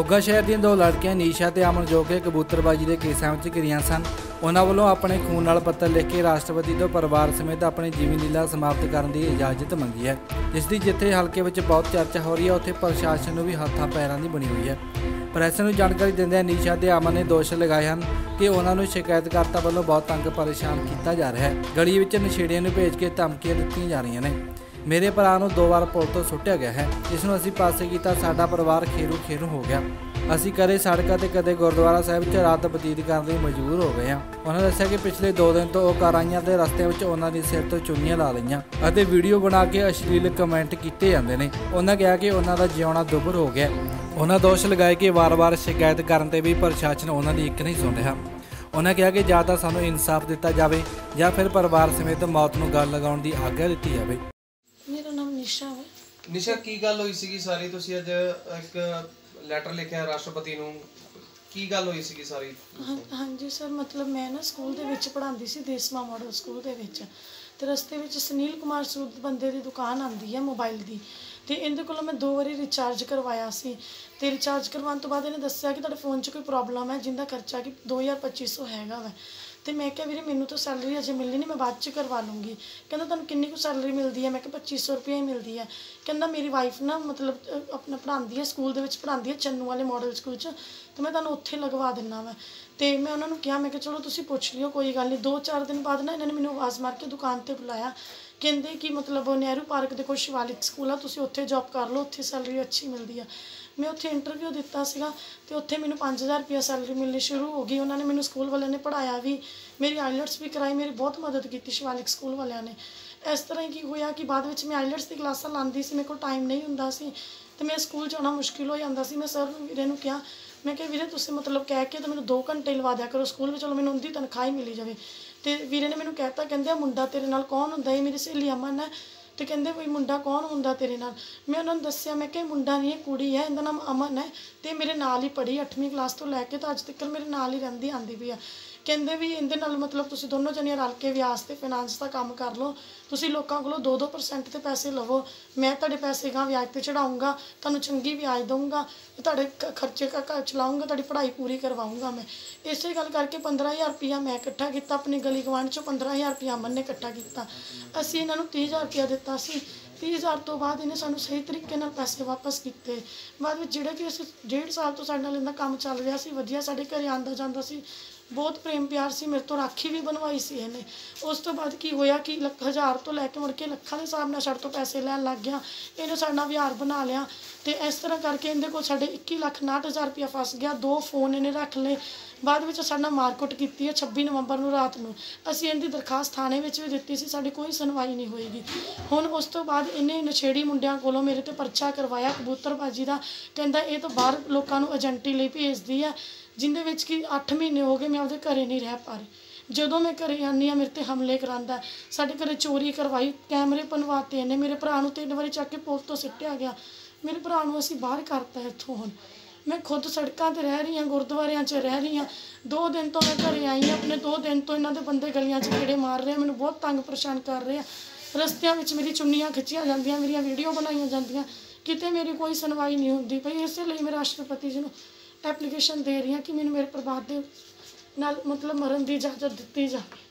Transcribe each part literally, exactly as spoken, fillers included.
मोगा शहर ਦੀਆਂ दो लड़कियां नीशा ते अमन जो कि कबूतरबाजी के केसां विच घिरीਆਂ सन उन्हां ਵੱਲੋਂ अपने खून नाल पत्र लिख के राष्ट्रपति तो परिवार समेत अपनी जीवन लीला समाप्त करने की इजाजत मंगी है, जिसकी जिथे हल्के में बहुत चर्चा हो रही है उत्थे प्रशासन नूं भी हत्थां पैरां दी बनी हुई है। प्रैस नूं जानकारी दिंदे नीशा ते अमन ने दोष लगाए हैं कि उन्होंने शिकायतकर्ता वालों बहुत तंग परेशान किया जा रहा है। गली में नशेड़ियों नूं भेज के धमकियां दित्तियां जा रही ने। मेरे भरा नूं दो बार पुल तो सुट्टिया गया है, जिसनूं असीं पासे कीता साडा परिवार खेरू खेरू हो गया। असीं कदे सड़कों ते कदे गुरुद्वारा साहिब च रात बतीत करने मजबूर हो गए हैं। उन्होंने दस्सिया कि पिछले दो दिन तो वह काराइयां ते रस्तियां विच उन्हां दे सिर तो चुन्नियां ला लईआं अते वीडियो बना के अश्लील कमेंट कीते जांदे ने। उन्होंने कहा कि उन्हां दा जिउणा दुभर हो गया। उन्होंने दोष लगाए कि वार वार शिकायत करने ते भी प्रशासन उन्हां दी एक नहीं सुण रहा। उन्होंने कहा कि ਜਾਂ ਤਾਂ ਸਾਨੂੰ इंसाफ दिता जाए ਜਾਂ फिर परिवार समेत मौत ਨੂੰ गल लगाउण दी आग्या दित्ती जाए। मेरा नाम निशा है। निशा की गल हुई सी सारी तुसी अज एक लैटर लिखिया राष्ट्रपति नूं, की गल हुई सी सारी? हाँ जी सर, मतलब मैं ना स्कूल दे विच पढ़ांदी सी देसमा मॉडल स्कूल दे विच ते रस्ते विच सुनील कुमार सूद बंदे दी दुकान आंदी है मोबाइल दी ते इहदे कोलों मैं दो बारी रिचार्ज करवाया सी ते रिचार्ज करवाउण तो बाद इहने दस्सिया कि तुहाडे फोन च कोई प्रॉब्लम है जिंदा खर्चा कि दो हज़ार पच्ची सौ हैगा वा तो मैं क्या वीरे मैनू तो सैलरी अजे मिलनी नहीं, मैं बाद च करवा लूँगी। कहना तुहानूं किन्नी कुछ सैलरी मिलती है? मैं क्या पच्ची सौ रुपये ही मिलती है। कहना मेरी वाइफ ना मतलब अपना पढ़ाती है स्कूल दे विच पढ़ाती है चन्नू वाले मॉडल स्कूल च, तो मैं तुहानूं उत्थे लगवा दिन्ना वा। तो मैं उन्होंने कहा मैं चलो तुसीं पुछ लिओ कोई गल नहीं। दो चार दिन बाद ना इन्होंने मैनूं आवाज़ मार के दुकान पर बुलाया, कहते कि मतलब नेहरू पार्क के कोल शिवालिक स्कूल आ, तुसीं उत्थे जॉब कर लो, उत्थे सैलरी अच्छी मिलती है। मैं उत्थे इंटरव्यू दिता सीगा ते उत्थे मैनूं पाँच हज़ार रुपया सैलरी मिलनी शुरू हो गई। उन्होंने मैनूं स्कूल वाले ने पढ़ाया भी, मेरी आईलैट्स भी कराई, मेरी बहुत मदद की शिवालिक स्कूल वालिਆਂ ने। इस तरह की होया कि बाद विच मैं आईलैट्स की क्लासां लांदी सी, मेरे को टाइम नहीं हुंदा सी ते मैं स्कूल जाना मुश्किल हो जांदा सी। मैं सर वीरे नूं कहा, मैं कहा वीरे तुसीं मतलब कह के तो मैनूं दो घंटे लवा दिया करो स्कूल में, चलो मैनूं उनकी तनख्वाह ही मिली जाए। तो वीरे ने मैनूं कहता, कहंदे मुंडा तेरे नाल कौन हुंदा है? मेरी सहेली अमन है। तो कहते कोई मुंडा कौन होंदा तेरे नाल? मैं उन्होंने दस्सिया, मैं क्या मुंडा नहीं है कुड़ी है, इहदा नाम अमन है तो मेरे नाल ही पढ़ी अठवीं क्लास तो लैके तो अज तक मेरे नाल ही रहिंदी आंदी पई आ। कहते भी इहदे नाल मतलब तुसीं दोनों जणियां रल के व्याज ते फाइनांस का काम कर लो, तुसीं लोकां कोलों दो दो परसेंट ते पैसे लवो, मैं तुहाडे पैसे गां व्याज ते चढ़ाऊँगा, तुहानूं चंगी व्याज दूँगा, तुहाडे खर्चे का घर चलाऊँगा, तुहाडी पढ़ाई पूरी करवाऊँगा। मैं इसे गल करके पंद्रह हज़ार रुपया मैं इकट्ठा किया, अपनी गली गवांढ चों पंद्रह हज़ार रुपया अमन ने इकट्ठा किया। असीं इन्हां नूं तीह हज़ार रुपया दिता सी। तीह हज़ार तो बाद इन्हें सानूं सही तरीके नाल पैसे वापस किए। बाद विच जिहड़े कि असीं डेढ़ साल तो साडे नाल इन्दा काम चल रहा सी, वधिया साडे घरे आंदा जांदा सी, बहुत प्रेम प्यार से मेरे तो राखी भी बनवाई सी इन्हें। उस तो बाद की होया कि लख हज़ार तो लैके मुड़ के लखां के हिसाब नाल साडे तो पैसे लैन लग गया। इन्हें साडे नाल विहार बना लिया तो इस तरह करके इहदे कोल साडे इक्की लख उनाहठ हज़ार रुपया फस गया। दो फोन इन्हें रख ले, बाद विच साडे नाल मारकुट कीती है छब्बी नवंबर नूं रात नूं। असीं इहदी दरखास्त थाणे विच भी दित्ती सी, साडी कोई सुनवाई नहीं होएगी। हुण उस तो बाद इन्हें नशेड़ी मुंडिਆਂ कोलों मेरे ते परचा करवाया कबूतरबाजी का, कहंदा ये तो बाहर लोकां नूं एजेंटी लई भेजदी है, जिंदे विच कि अठ महीने हो गए मैं आपदे घरे नहीं रह पा रही। जदों मैं घरे आनी हाँ मेरे ते हमले करांदा है, साडे घरे चोरी करवाई, कैमरे बनवाते इन्हें, मेरे भरा नूं तीन वारी चक के पुल तो सिੱਟਿਆ गया, मेरे भरा नूं असीं बाहर करता इत्थों। हुण मैं खुद सड़कों पर रह रही हाँ, गुरुद्वारियां च रह रही हाँ। दो दिन तो मैं घरे आई हाँ, अपने दो दिन तो इन्हों के बंदे गलियां च गेड़े मार रहे हैं, मैनूं बहुत तंग परेशान कर रहे हैं। रस्तियां विच मेरी चुन्नियां खिच्चियां जांदियां, मेरियां वीडियो बनाईयां जांदियां, किते मेरी कोई सुनवाई नहीं हुंदी पई। इसलिए मैं राष्ट्रपति जी नूं एप्लीकेशन दे रही हाँ कि मैनूं मेरे परिवार दे नाल मतलब मरन की इजाजत दित्ती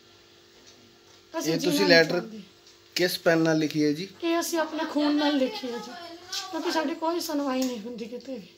जाए। ये तुसीं लैटर किस पेन नाल लिखी है जी? ये असीं अपने खून नाल लिखी है जी, क्योंकि साडी कोई सुनवाई नहीं हुंदी किते भी।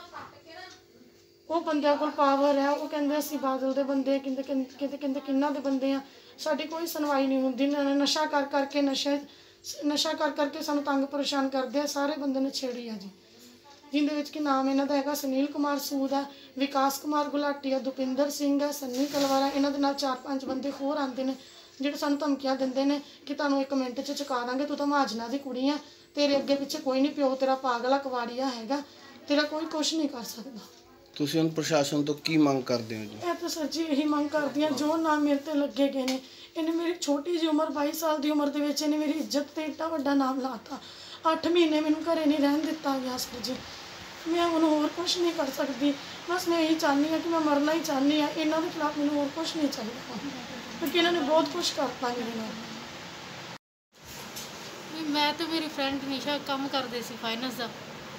वो बंदियां कोल पावर है, वो कहंदे असीं बादल दे बंदे, कहंदे कहंदे कहंदे किन्ना दे बंदे आ, साडी कोई सुनवाई नहीं हुंदी। नशा कर करके नशे नशा कर करके सानूं तंग परेशान करदे आ। सारे बंदे ने छेड़ी आ जी, जिंदे विच कि नाम इन्हां दा हैगा सुनील कुमार सूद है, विकास कुमार गुलाटी है, दुपिंदर सिंह है, सन्नी तलवारा, इन्हां दे नाल चार पांच बंदे होर आंदे ने जिहड़े सानूं धमकियां दिंदे ने कि तुहानूं एक मिंट च चुका दांगे, तूं तां महाजनां दी कुड़ी है, तेरे अगे पिछे कोई नहीं, प्यो तेरा पागला कवाड़िया हैगा, तेरा कोई कुछ नहीं कर सकदा। तुसीं हुण प्रशासन तो की मंग करदे हो जी? मैं तो सर जी यही मंग करदी हां, जो नाम मेरे ते लगे गए ने, इन्हें मेरी छोटी जी उम्र बाईस साल की उम्र दे विच इन्हें मेरी इज्जत ते एड्डा वड्डा नाम लाता। अठ महीने मैनूं घरे नहीं रहन दिता गया सर जी। मैं हुण होर कुछ नहीं कर सकती, बस मैं यही चाहनी हाँ कि मैं मरना ही चाहनी हाँ। इन्हां दे खिलाफ मैनूं होर कुछ नहीं चाहिए, क्योंकि इन्होंने बहुत कुछ करता मेरे नाल। मैं तो मेरी फ्रेंड निशा काम करते सी फाइनेंस का,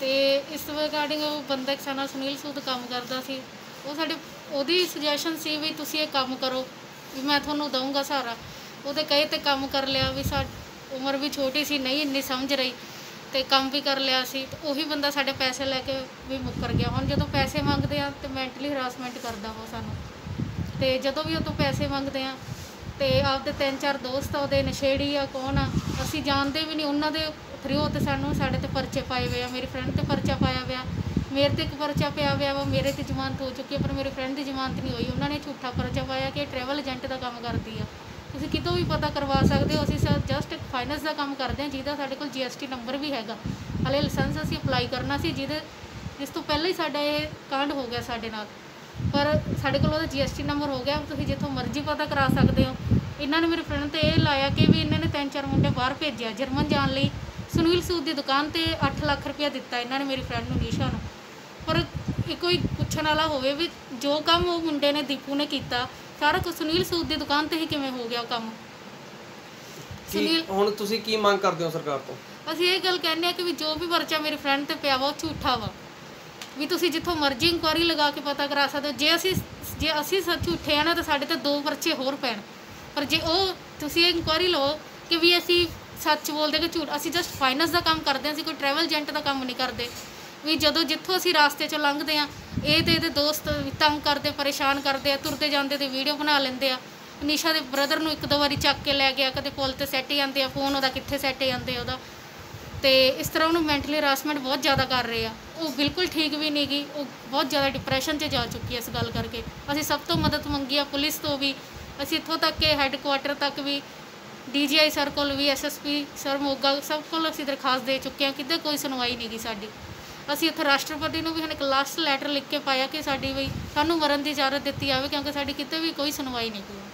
ਤੇ ਇਸ ਰਿਗਾਰਡਿੰਗ ਉਹ ਬੰਦਾ ਇੱਕ ਸਾਡਾ ਸੁਨੀਲ ਸੂਦ ਕੰਮ ਕਰਦਾ ਸੀ, ਉਹ ਸਾਡੇ ਉਹਦੀ ਸੁਜੈਸ਼ਨ ਸੀ ਵੀ ਤੁਸੀਂ ਇਹ ਕੰਮ ਕਰੋ ਵੀ ਮੈਂ ਤੁਹਾਨੂੰ ਦਊਂਗਾ ਸਹਾਰਾ। ਉਹਦੇ ਕਹੇ ਤੇ ਕੰਮ ਕਰ ਲਿਆ, ਵੀ ਸਾ ਉਮਰ ਵੀ ਛੋਟੀ ਸੀ, ਨਹੀਂ ਇੰਨੀ ਸਮਝ ਰਹੀ, ਤੇ ਕੰਮ ਵੀ ਕਰ ਲਿਆ ਸੀ। ਤੇ ਉਹੀ ਬੰਦਾ ਸਾਡੇ ਪੈਸੇ ਲੈ ਕੇ ਵੀ ਮੁੱਕਰ ਗਿਆ। ਹੁਣ ਜਦੋਂ ਪੈਸੇ ਮੰਗਦੇ ਆ ਤੇ ਮੈਂਟਲੀ ਹਰਾਸਮੈਂਟ ਕਰਦਾ ਉਹ ਸਾਨੂੰ, ਤੇ ਜਦੋਂ ਵੀ ਉਹ ਤੋਂ ਪੈਸੇ ਮੰਗਦੇ ਆ ਤੇ ਆਪਦੇ ਤਿੰਨ ਚਾਰ ਦੋਸਤ ਆ ਉਹਦੇ ਨਸ਼ੇੜੀ ਆ ਕੌਣ ਆ ਅਸੀਂ ਜਾਣਦੇ ਵੀ ਨਹੀਂ, ਉਹਨਾਂ ਦੇ ਥਰੂ ਤੇ ਸਾਨੂੰ ਸਾਡੇ ਤੇ ਪਰਚੇ ਪਾਏ ਹੋਏ ਆ। ਮੇਰੀ ਫਰੈਂਡ ਤੇ ਪਰਚਾ ਪਾਇਆ ਹੋਇਆ, ਮੇਰੇ ਤੇ ਇੱਕ ਪਰਚਾ ਪਿਆ ਹੋਇਆ ਵਾ, ਮੇਰੇ ਤੇ ਜ਼ਮਾਨਤ ਹੋ ਚੁੱਕੀ ਹੈ ਪਰ ਮੇਰੇ ਫਰੈਂਡ ਦੀ ਜ਼ਮਾਨਤ ਨਹੀਂ ਹੋਈ। ਉਹਨਾਂ ਨੇ ਝੂਠਾ ਪਰਚਾ ਪਾਇਆ ਕਿ ਟਰੈਵਲ ਏਜੰਟ ਦਾ ਕੰਮ ਕਰਦੀ ਆ। ਤੁਸੀਂ ਕਿਤੋਂ ਵੀ ਪਤਾ ਕਰਵਾ ਸਕਦੇ ਹੋ। ਅਸੀਂ ਜਸਟ ਫਾਈਨੈਂਸ ਦਾ ਕੰਮ ਕਰਦੇ ਹਾਂ, ਜਿਹਦਾ ਸਾਡੇ ਕੋਲ ਜੀ ਐਸ ਟੀ ਨੰਬਰ ਵੀ ਹੈਗਾ। ਹਾਲੇ ਲਾਇਸੈਂਸ ਅਸੀਂ ਅਪਲਾਈ ਕਰਨਾ ਸੀ, ਜਿਹਦੇ ਜਿਸ ਤੋਂ ਪਹਿਲਾਂ ਹੀ ਸਾਡਾ ਇਹ ਕਾਂਡ ਹੋ ਗਿਆ ਸਾਡੇ ਨਾਲ, ਪਰ ਸਾਡੇ ਕੋਲ ਉਹਦਾ ਜੀ ਐਸ ਟੀ ਨੰਬਰ ਹੋ ਗਿਆ। ਤੁਸੀਂ ਜਿੱਥੋਂ ਮਰਜ਼ੀ ਪਤਾ ਕਰਾ ਸਕਦੇ ਹੋ। ਇਹਨਾਂ ਨੇ ਮੇਰੇ ਫਰੈਂਡ 'ਤੇ ਇਹ ਲਾਇਆ ਕਿ ਵੀ ਇਹਨਾਂ ਨੇ ਤਿੰਨ ਚਾਰ ਮੁੰਡੇ ਬਾਹਰ ਭੇਜਿਆ ਜਰਮਨ ਜਾਣ ਲਈ। ਸੁਨੀਲ ਸੂਦ ਦੀ ਦੁਕਾਨ 'ਤੇ ਅੱਠ ਲੱਖ ਰੁਪਇਆ ਦਿੱਤਾ ਇਹਨਾਂ ਨੇ ਮੇਰੀ ਫਰੈਂਡ ਨੂੰ, ਨੀਸ਼ਾ ਨੂੰ। ਪਰ ਇਹ ਕੋਈ ਪੁੱਛਣ ਵਾਲਾ ਹੋਵੇ ਵੀ ਜੋ ਕੰਮ ਉਹ ਮੁੰਡੇ ਨੇ ਦੀਪੂ ਨੇ ਕੀਤਾ ਸਾਰਾ ਕੁਝ ਸੁਨੀਲ ਸੂਦ ਦੀ ਦੁਕਾਨ 'ਤੇ ਹੀ ਕਿਵੇਂ ਹੋ ਗਿਆ ਕੰਮ। ਸੁਨੀਲ ਹੁਣ ਤੁਸੀਂ ਕੀ ਮੰਗ ਕਰਦੇ ਹੋ ਸਰਕਾਰ ਤੋਂ? ਅਸੀਂ ਇਹ ਗੱਲ ਕਹਿੰਦੇ ਹਾਂ ਕਿ ਵੀ ਜੋ ਵੀ ਪਰਚਾ ਮੇਰੀ ਫਰੈਂਡ 'ਤੇ ਪਿਆ ਵਾ ਉਹ ਝੂਠਾ ਵਾ। ਵੀ ਤੁਸੀਂ ਜਿੱਥੋਂ ਮਰਜ਼ੀ ਇਨਕੁਆਇਰੀ ਲਗਾ ਕੇ ਪਤਾ ਕਰਾ ਸਕਦੇ ਹੋ। ਜੇ ਅਸੀਂ ਜੇ ਅਸੀਂ ਝੂਠੇ ਆ ਨਾ ਤਾਂ ਸਾਡੇ 'ਤੇ ਦੋ ਪਰਚੇ ਹੋਰ ਪੈਣ, ਪਰ ਜੇ ਉਹ ਤੁਸੀਂ ਇਨਕੁਆਇਰੀ ਲਓ ਕਿ ਵੀ ਅਸੀਂ ਸੱਚ ਬੋਲਦੇ ਕਿ ਝੂਠ। ਅਸੀਂ ਜਸਟ ਫਾਈਨੈਂਸ ਦਾ ਕੰਮ ਕਰਦੇ ਹਾਂ, ਅਸੀਂ ਕੋਈ ਟਰੈਵਲ ਏਜੰਟ ਦਾ ਕੰਮ ਨਹੀਂ ਕਰਦੇ। ਵੀ ਜਦੋਂ ਜਿੱਥੋਂ ਅਸੀਂ ਰਾਸਤੇ 'ਚੋਂ ਲੰਘਦੇ ਹਾਂ ਇਹ ਤੇ ਇਹਦੇ ਦੋਸਤ ਤੰਗ ਕਰਦੇ, ਪਰੇਸ਼ਾਨ ਕਰਦੇ ਆ, ਤੁਰਦੇ ਜਾਂਦੇ ਤੇ ਵੀਡੀਓ ਬਣਾ ਲੈਂਦੇ ਆ। ਨਿਸ਼ਾ ਦੇ ਬ੍ਰਦਰ ਨੂੰ ਇੱਕ ਦੋ ਵਾਰੀ ਚੱਕ ਕੇ ਲੈ ਗਿਆ, ਕਦੇ ਪੁੱਲ 'ਤੇ ਸੈੱਟ ਜਾਂਦੇ ਆ, ਫੋਨ ਉਹਦਾ ਕਿੱਥੇ ਸੈੱਟ ਜਾਂਦੇ ਉਹਦਾ। ਤੇ ਇਸ ਤਰ੍ਹਾਂ ਉਹਨੂੰ ਮੈਂਟਲੀ ਹਰਾਸਮੈਂਟ ਬਹੁਤ ਜ਼ਿਆਦਾ ਕਰ ਰਹੇ ਆ। ਉਹ ਬਿਲਕੁਲ ਠੀਕ ਵੀ ਨਹੀਂ ਗੀ, ਉਹ ਬਹੁਤ ਜ਼ਿਆਦਾ ਡਿਪਰੈਸ਼ਨ 'ਚ ਜਾ ਚੁੱਕੀ ਹੈ ਇਸ ਗੱਲ ਕਰਕੇ। ਅਸੀਂ ਸਭ ਤੋਂ ਮਦਦ ਮੰਗੀ ਆ, ਪੁਲਿਸ ਤੋਂ ਵੀ, ਅਸੀਂ ਇੱਥੋਂ ਤੱਕ ਕਿ ਹੈੱਡਕੁਆਟਰ ਤੱਕ ਵੀ, ਡੀ ਜੀ ਆਈ ਸਰ ਕੋਲ ਵੀ, S S P sir Moga ਸਭ ਕੋਲ ਅਸੀਂ ਦਰਖਾਸਤ ਦੇ ਚੁੱਕੇ ਹਾਂ, ਕਿਤੇ ਕੋਈ ਸੁਣਵਾਈ ਨਹੀਂ ਗੀ ਸਾਡੀ। ਅਸੀਂ ਇੱਥੇ ਰਾਸ਼ਟਰਪਤੀ ਨੂੰ ਵੀ ਹੁਣ ਇੱਕ ਲਾਸਟ ਲੈਟਰ ਲਿਖ ਕੇ ਪਾਇਆ ਕਿ ਸਾਡੀ ਵੀ ਸਾਨੂੰ ਮਰਨ ਦੀ ਇਜਾਜ਼ਤ ਦਿੱਤੀ ਜਾਵੇ, ਕਿਉਂਕਿ ਸਾਡੀ ਕਿਤੇ ਵੀ ਕੋਈ ਸੁਣਵਾਈ ਨਹੀਂ ਹੋਈ।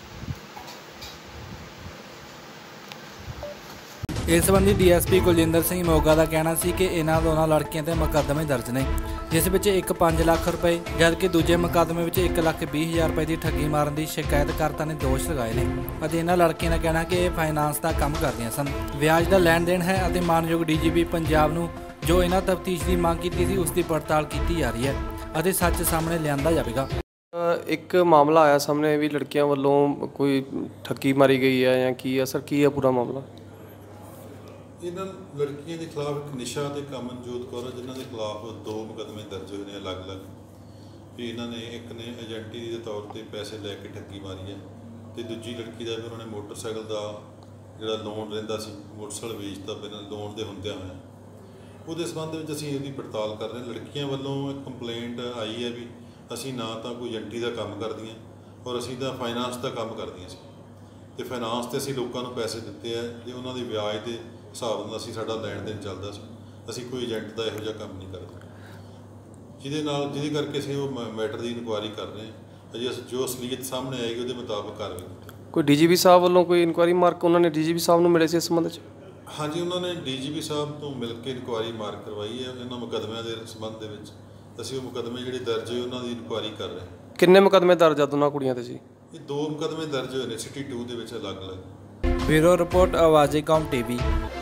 ਇਸ ਸੰਬੰਧੀ D S P Kuljinder Singh Moga ਦਾ ਕਹਿਣਾ ਸੀ ਕਿ ਇਹਨਾਂ ਦੋਨਾਂ ਲੜਕੀਆਂ 'ਤੇ ਮੁਕੱਦਮੇ ਦਰਜ ਨੇ, ਜਿਸ ਵਿੱਚ ਇੱਕ ਪੰਜ ਲੱਖ ਰੁਪਏ ਜਦਕਿ ਦੂਜੇ ਮੁਕੱਦਮੇ ਵਿੱਚ ਇੱਕ ਲੱਖ ਵੀਹ ਹਜ਼ਾਰ ਰੁਪਏ ਦੀ ਠੱਗੀ ਮਾਰਨ ਦੀ ਸ਼ਿਕਾਇਤਕਰਤਾ ਨੇ ਦੋਸ਼ ਲਗਾਏ ਨੇ। ਅਤੇ ਇਹਨਾਂ ਲੜਕੀਆਂ ਦਾ ਕਹਿਣਾ ਕਿ ਇਹ ਫਾਈਨਾਂਸ ਦਾ ਕੰਮ ਕਰਦੀਆਂ ਸਨ, ਵਿਆਜ ਦਾ ਲੈਣ ਦੇਣ ਹੈ ਅਤੇ ਮਾਨਯੋਗ ਡੀ ਜੀ ਪੀ ਪੰਜਾਬ ਨੂੰ ਜੋ ਇਹਨਾਂ ਤਫਤੀਸ਼ ਦੀ ਮੰਗ ਕੀਤੀ ਸੀ ਉਸ ਦੀ ਪੜਤਾਲ ਕੀਤੀ ਜਾ ਰਹੀ ਹੈ ਅਤੇ ਸੱਚ ਸਾਹਮਣੇ ਲਿਆਂਦਾ ਜਾਵੇਗਾ। ਇੱਕ ਮਾਮਲਾ ਆਇਆ ਸਾਹਮਣੇ ਵੀ ਲੜਕੀਆਂ ਵੱਲੋਂ ਕੋਈ ਠੱਗੀ ਮਾਰੀ ਗਈ ਹੈ ਜਾਂ ਕੀ ਹੈ ਸਰ, ਕੀ ਹੈ ਪੂਰਾ ਮਾਮਲਾ? ਇਹਨਾਂ ਲੜਕੀਆਂ ਦੇ ਖਿਲਾਫ ਇੱਕ ਨਿਸ਼ਾ ਤੇ ਕਮਨਜੋਤ ਕੌਰ ਜਿਨ੍ਹਾਂ ਦੇ ਖਿਲਾਫ ਦੋ ਮੁਕੱਦਮੇ ਦਰਜ ਹੋਏ ਨੇ ਅਲੱਗ-ਅਲੱਗ। ਵੀ ਇਹਨਾਂ ਨੇ ਇੱਕ ਨੇ ਏਜੰਟੀ ਦੇ ਤੌਰ ਤੇ ਪੈਸੇ ਲੈ ਕੇ ਠੱਗੀ ਮਾਰੀ ਹੈ ਤੇ ਦੂਜੀ ਲੜਕੀ ਦਾ ਵੀ ਉਹਨਾਂ ਨੇ ਮੋਟਰਸਾਈਕਲ ਦਾ ਜਿਹੜਾ ਲੋਨ ਰਹਿੰਦਾ ਸੀ ਮੋਟਰਸਾਈਕਲ ਵੇਚਤਾ ਬਿਨਾਂ ਲੋਨ ਦੇ ਹੁੰਦਿਆਂ ਹੋਇਆ। ਉਹਦੇ ਸੰਬੰਧ ਵਿੱਚ ਅਸੀਂ ਇਹਦੀ ਪੜਤਾਲ ਕਰ ਰਹੇ ਹਾਂ। ਲੜਕੀਆਂ ਵੱਲੋਂ ਇੱਕ ਕੰਪਲੇਂਟ ਆਈ ਹੈ ਵੀ ਅਸੀਂ ਨਾ ਤਾਂ ਕੋਈ ਏਜੰਟੀ ਦਾ ਕੰਮ ਕਰਦੀਆਂ ਔਰ ਅਸੀਂ ਤਾਂ ਫਾਈਨਾਂਸ ਦਾ ਕੰਮ ਕਰਦੀਆਂ ਸੀ ਤੇ ਫਾਈਨਾਂਸ 'ਤੇ ਅਸੀਂ ਲੋਕਾਂ ਨੂੰ ਪੈਸੇ ਦਿੱਤੇ ਆ ਜੇ ਉਹਨਾਂ ਦੇ ਵਿਆਜ ਦੇ ਹਿਸਾਬ ਨਾਲ ਅਸੀਂ ਸਾਡਾ ਲੈਣ ਦੇਣ ਚੱਲਦਾ ਸੀ। ਅਸੀਂ ਕੋਈ ਏਜੰਟ ਦਾ ਇਹੋ ਜਿਹਾ ਕੰਮ ਨਹੀਂ ਕਰਦੇ, ਜਿਹਦੇ ਨਾਲ ਜਿਹਦੇ ਕਰਕੇ ਅਸੀਂ ਉਹ ਮੈਟਰ ਦੀ ਇਨਕੁਆਇਰੀ ਕਰ ਰਹੇ ਹਾਂ। ਅਜੇ ਜੋ ਅਸਲੀਅਤ ਸਾਹਮਣੇ ਆਏਗੀ ਉਹਦੇ ਮੁਤਾਬਕ ਕਾਰਵਾਈ ਕੀਤੀ। ਕੋਈ ਡੀ ਜੀ ਪੀ ਸਾਹਿਬ ਵੱਲੋਂ ਕੋਈ ਇਨਕੁਆਇਰੀ ਮਾਰਕ ਉਹਨਾਂ ਨੇ ਡੀ ਜੀ ਪੀ ਸਾਹਿਬ ਨੂੰ ਮਿਲੇ ਸੀ ਇਸ ਸੰਬੰਧ 'ਚ? ਹਾਂਜੀ, ਉਹਨਾਂ ਨੇ ਡੀ ਜੀ ਪੀ ਸਾਹਿਬ ਤੋਂ ਮਿਲ ਕੇ ਇਨਕੁਆਇਰੀ ਮਾਰਕ ਕਰਵਾਈ ਹੈ ਇਹਨਾਂ ਮੁਕੱਦਮਿਆਂ ਦੇ ਸੰਬੰਧ ਦੇ ਵਿੱਚ। ਅਸੀਂ ਉਹ ਮੁਕੱਦਮੇ ਜਿਹੜੇ ਦਰਜ ਹੋਏ ਉਹਨਾਂ ਦੀ ਇਨਕੁਆਇਰੀ ਕਰ ਰਹੇ ਹਾਂ। ਕਿੰਨੇ ਮੁਕੱਦਮੇ ਦਰਜ ਆ ਦੋਨਾਂ ਕੁੜੀਆਂ 'ਤੇ ਜੀ? ਇਹ ਦੋ ਮੁਕੱਦਮੇ ਦਰਜ ਹੋਏ ਨੇ ਸਿਟੀ ਟੂ ਦੇ ਵਿੱਚ ਅਲੱਗ-ਅਲੱਗ। ਬਿਊਰੋ ਰਿਪੋਰਟ ਆਵਾਜ਼ੇ ਕੌਮ ਟੀ ਵੀ।